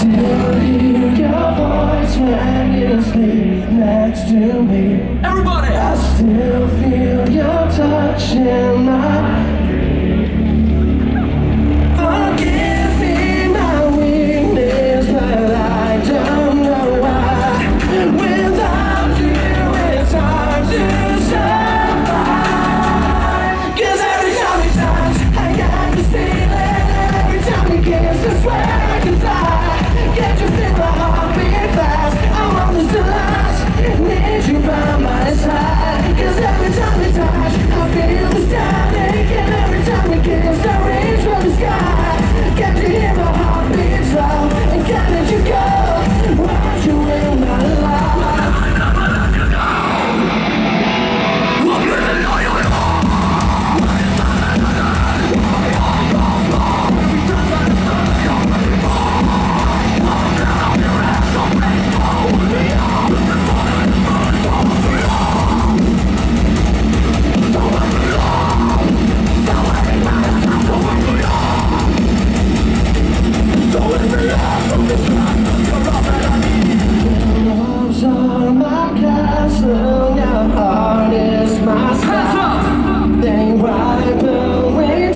still hear your voice when you sleep next to me. Everybody! I still feel your touch in my. Forgive me my weakness, but I don't know why. Without you, it's hard to survive. 'Cause every time we touch, I got this feeling. Every time we kiss, I swear I can fly. Can't you feel my heart beat fast? I want this to last. Need you by my side. 'Cause every time we touch, I feel the static. And every time we kiss, I reach for the sky. Can't you hear my heart beat slow? And can't let you go. Want you in my life. Arms are my castle.